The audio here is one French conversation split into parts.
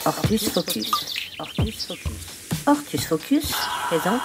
Ortus Focus. Ortus Focus. Ortus Focus présente.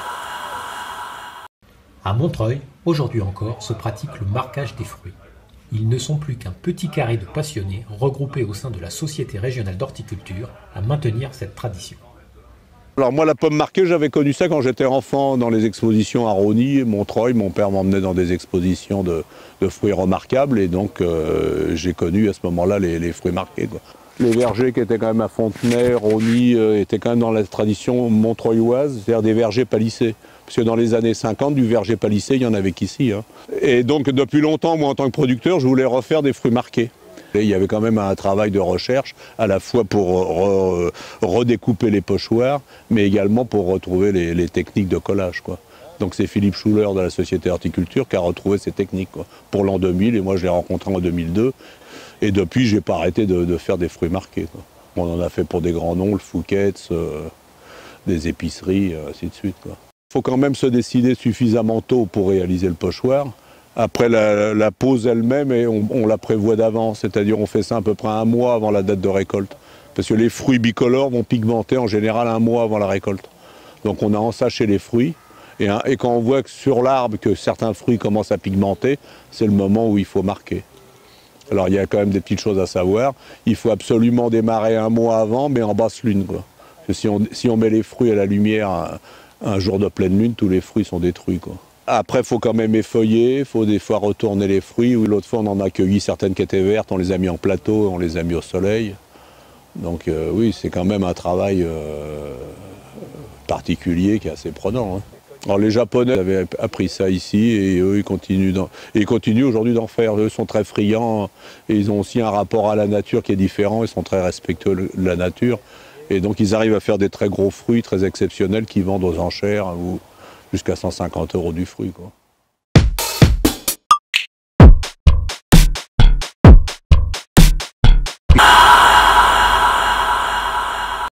À Montreuil, aujourd'hui encore, se pratique le marquage des fruits. Ils ne sont plus qu'un petit carré de passionnés regroupés au sein de la Société régionale d'horticulture à maintenir cette tradition. Alors moi, la pomme marquée, j'avais connu ça quand j'étais enfant dans les expositions à Rosny, Montreuil. Mon père m'emmenait dans des expositions de fruits remarquables et donc j'ai connu à ce moment-là les fruits marqués, quoi. Les vergers qui étaient quand même à Fontenay, Rosny, étaient quand même dans la tradition montreuilloise, c'est-à-dire des vergers palissés. Parce que dans les années 50, du verger palissé, il n'y en avait qu'ici, hein. Et donc depuis longtemps, moi en tant que producteur, je voulais refaire des fruits marqués. Et il y avait quand même un travail de recherche, à la fois pour redécouper les pochoirs, mais également pour retrouver les techniques de collage, quoi. Donc c'est Philippe Schuller de la Société Horticulture qui a retrouvé ces techniques, quoi, pour l'an 2000, et moi je l'ai rencontré en 2002. Et depuis, je n'ai pas arrêté de faire des fruits marqués, quoi. On en a fait pour des grands noms, le Fouquet's, des épiceries, ainsi de suite, quoi. Il faut quand même se décider suffisamment tôt pour réaliser le pochoir. Après la pose elle-même, on la prévoit d'avance, c'est-à-dire on fait ça à peu près un mois avant la date de récolte. Parce que les fruits bicolores vont pigmenter en général un mois avant la récolte. Donc on a ensaché les fruits, et quand on voit que sur l'arbre que certains fruits commencent à pigmenter, c'est le moment où il faut marquer. Alors il y a quand même des petites choses à savoir. Il faut absolument démarrer un mois avant, mais en basse lune, quoi. Parce que si on met les fruits à la lumière un jour de pleine lune, tous les fruits sont détruits, quoi. Après, il faut quand même effeuiller, il faut des fois retourner les fruits. L'autre fois, on en a cueilli certaines qui étaient vertes, on les a mis en plateau, on les a mis au soleil. Donc oui, c'est quand même un travail particulier qui est assez prenant, hein. Alors les Japonais avaient appris ça ici et eux ils continuent aujourd'hui d'en faire. Eux sont très friands et ils ont aussi un rapport à la nature qui est différent, ils sont très respectueux de la nature. Et donc ils arrivent à faire des très gros fruits, très exceptionnels, qui vendent aux enchères ou jusqu'à 150 € du fruit, quoi.